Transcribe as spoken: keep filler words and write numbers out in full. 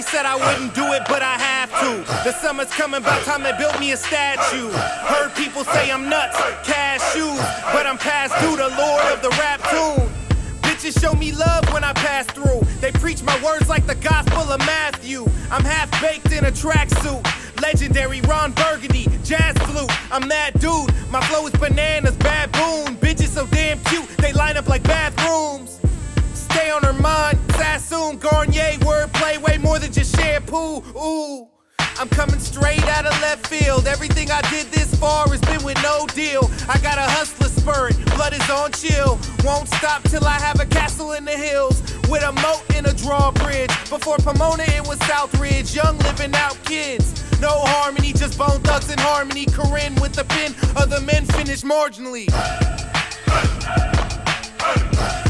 said I wouldn't do it, but I have to. The summer's coming, about time they built me a statue. Heard people say I'm nuts, cashews, but I'm past due, the lord of the rap tune. Bitches show me love when I pass through. They preach my words like the gospel of Matthew. I'm half baked in a tracksuit. Legendary Ron Burgundy, jazz flute. I'm that dude, my flow is bananas, baboon. Bitches so damn cute, they line up like bathrooms. Stay on her mind, Sassoon, Garnier, wordplay, way more than just shampoo. Ooh, I'm coming straight out of left field. Everything I did this far has been with no deal. I got a hustler spirit, blood is on chill. Won't stop till I have a castle in the hills with a moat and a drawbridge. Before Pomona it was Southridge, young living out kids. No harmony, just Bone Thugs and Harmony. Corinne with the pen, other men finish marginally.